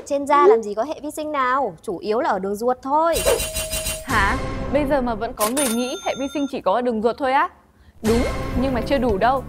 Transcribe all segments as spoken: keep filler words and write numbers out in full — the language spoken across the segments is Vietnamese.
Trên da làm gì có hệ vi sinh nào, chủ yếu là ở đường ruột thôi. Hả? Bây giờ mà vẫn có người nghĩ hệ vi sinh chỉ có ở đường ruột thôi á? Đúng, nhưng mà chưa đủ đâu.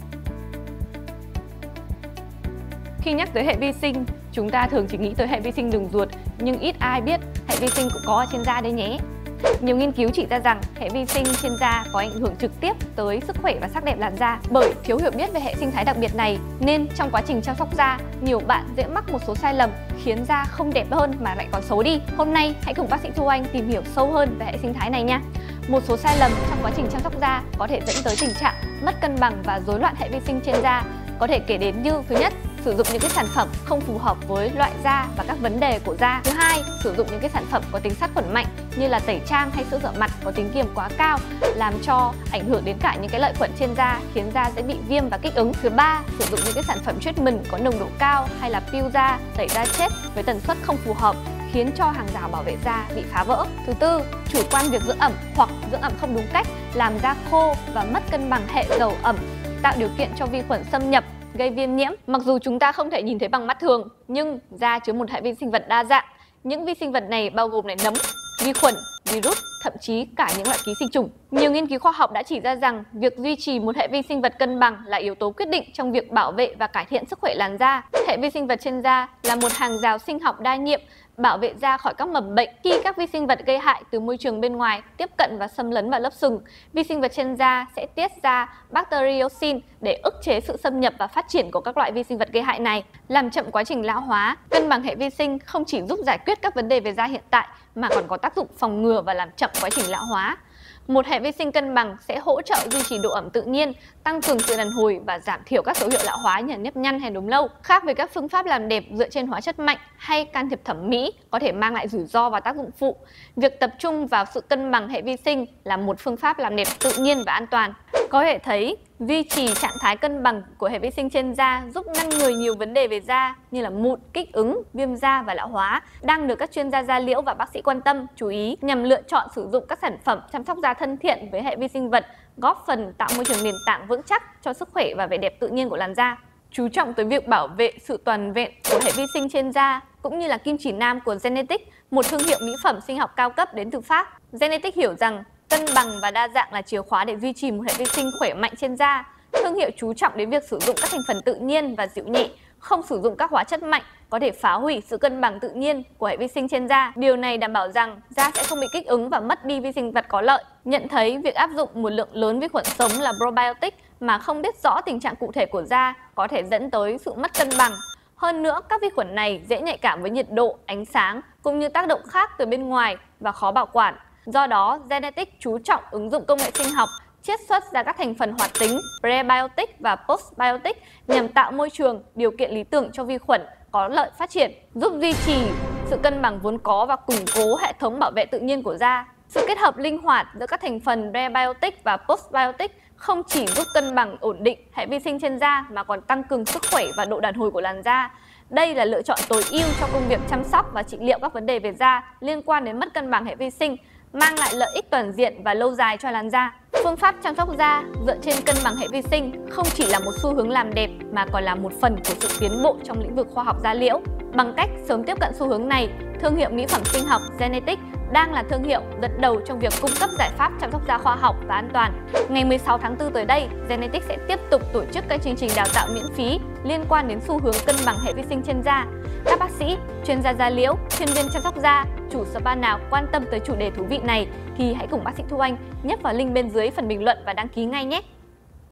Khi nhắc tới hệ vi sinh, chúng ta thường chỉ nghĩ tới hệ vi sinh đường ruột, nhưng ít ai biết hệ vi sinh cũng có ở trên da đấy nhé. Nhiều nghiên cứu chỉ ra rằng hệ vi sinh trên da có ảnh hưởng trực tiếp tới sức khỏe và sắc đẹp làn da. Bởi thiếu hiểu biết về hệ sinh thái đặc biệt này nên trong quá trình chăm sóc da, nhiều bạn dễ mắc một số sai lầm khiến da không đẹp hơn mà lại còn xấu đi. Hôm nay hãy cùng bác sĩ Thu Anh tìm hiểu sâu hơn về hệ sinh thái này nha. Một số sai lầm trong quá trình chăm sóc da có thể dẫn tới tình trạng mất cân bằng và rối loạn hệ vi sinh trên da. Có thể kể đến như: thứ nhất, sử dụng những cái sản phẩm không phù hợp với loại da và các vấn đề của da. Thứ hai, sử dụng những cái sản phẩm có tính sát khuẩn mạnh như là tẩy trang hay sữa rửa mặt có tính kiềm quá cao, làm cho ảnh hưởng đến cả những cái lợi khuẩn trên da, khiến da dễ bị viêm và kích ứng. Thứ ba, sử dụng những cái sản phẩm treatment có nồng độ cao hay là peel da, tẩy da chết với tần suất không phù hợp, khiến cho hàng rào bảo vệ da bị phá vỡ. Thứ tư, chủ quan việc dưỡng ẩm hoặc dưỡng ẩm không đúng cách, làm da khô và mất cân bằng hệ dầu ẩm, tạo điều kiện cho vi khuẩn xâm nhập, gây viêm nhiễm. Mặc dù chúng ta không thể nhìn thấy bằng mắt thường, nhưng da chứa một hệ vi sinh vật đa dạng. Những vi sinh vật này bao gồm này nấm, vi khuẩn, virus, thậm chí cả những loại ký sinh trùng. Nhiều nghiên cứu khoa học đã chỉ ra rằng việc duy trì một hệ vi sinh vật cân bằng là yếu tố quyết định trong việc bảo vệ và cải thiện sức khỏe làn da. Hệ vi sinh vật trên da là một hàng rào sinh học đa nhiệm, bảo vệ da khỏi các mầm bệnh. Khi các vi sinh vật gây hại từ môi trường bên ngoài tiếp cận và xâm lấn vào lớp sừng, vi sinh vật trên da sẽ tiết ra bacteriocin để ức chế sự xâm nhập và phát triển của các loại vi sinh vật gây hại này, làm chậm quá trình lão hóa. Cân bằng hệ vi sinh không chỉ giúp giải quyết các vấn đề về da hiện tại mà còn có tác dụng phòng ngừa và làm chậm quá trình lão hóa. Một hệ vi sinh cân bằng sẽ hỗ trợ duy trì độ ẩm tự nhiên, tăng cường sự đàn hồi và giảm thiểu các dấu hiệu lão hóa như nếp nhăn hay đốm nâu. Khác với các phương pháp làm đẹp dựa trên hóa chất mạnh hay can thiệp thẩm mỹ có thể mang lại rủi ro và tác dụng phụ, việc tập trung vào sự cân bằng hệ vi sinh là một phương pháp làm đẹp tự nhiên và an toàn. Có thể thấy, duy trì trạng thái cân bằng của hệ vi sinh trên da giúp ngăn ngừa nhiều vấn đề về da như là mụn, kích ứng, viêm da và lão hóa, đang được các chuyên gia da liễu và bác sĩ quan tâm, chú ý nhằm lựa chọn sử dụng các sản phẩm chăm sóc da thân thiện với hệ vi sinh vật, góp phần tạo môi trường nền tảng vững chắc cho sức khỏe và vẻ đẹp tự nhiên của làn da. Chú trọng tới việc bảo vệ sự toàn vẹn của hệ vi sinh trên da cũng như là kim chỉ nam của Genetic, một thương hiệu mỹ phẩm sinh học cao cấp đến từ Pháp. Genetic hiểu rằng cân bằng và đa dạng là chìa khóa để duy trì một hệ vi sinh khỏe mạnh trên da. Thương hiệu chú trọng đến việc sử dụng các thành phần tự nhiên và dịu nhẹ, không sử dụng các hóa chất mạnh có thể phá hủy sự cân bằng tự nhiên của hệ vi sinh trên da. Điều này đảm bảo rằng da sẽ không bị kích ứng và mất đi vi sinh vật có lợi. Nhận thấy việc áp dụng một lượng lớn vi khuẩn sống là probiotic mà không biết rõ tình trạng cụ thể của da có thể dẫn tới sự mất cân bằng. Hơn nữa, các vi khuẩn này dễ nhạy cảm với nhiệt độ, ánh sáng cũng như tác động khác từ bên ngoài và khó bảo quản. Do đó, Genetic chú trọng ứng dụng công nghệ sinh học, chiết xuất ra các thành phần hoạt tính, prebiotic và postbiotic nhằm tạo môi trường, điều kiện lý tưởng cho vi khuẩn có lợi phát triển, giúp duy trì sự cân bằng vốn có và củng cố hệ thống bảo vệ tự nhiên của da. Sự kết hợp linh hoạt giữa các thành phần prebiotic và postbiotic không chỉ giúp cân bằng ổn định hệ vi sinh trên da mà còn tăng cường sức khỏe và độ đàn hồi của làn da. Đây là lựa chọn tối ưu cho công việc chăm sóc và trị liệu các vấn đề về da liên quan đến mất cân bằng hệ vi sinh, mang lại lợi ích toàn diện và lâu dài cho làn da. Phương pháp chăm sóc da dựa trên cân bằng hệ vi sinh không chỉ là một xu hướng làm đẹp mà còn là một phần của sự tiến bộ trong lĩnh vực khoa học da liễu. Bằng cách sớm tiếp cận xu hướng này, thương hiệu mỹ phẩm sinh học Genetic đang là thương hiệu dẫn đầu trong việc cung cấp giải pháp chăm sóc da khoa học và an toàn. Ngày mười sáu tháng tư tới đây, Genetic sẽ tiếp tục tổ chức các chương trình đào tạo miễn phí liên quan đến xu hướng cân bằng hệ vi sinh trên da. Các bác sĩ, chuyên gia da liễu, chuyên viên chăm sóc da, chủ spa nào quan tâm tới chủ đề thú vị này thì hãy cùng bác sĩ Thu Anh nhấp vào link bên dưới phần bình luận và đăng ký ngay nhé!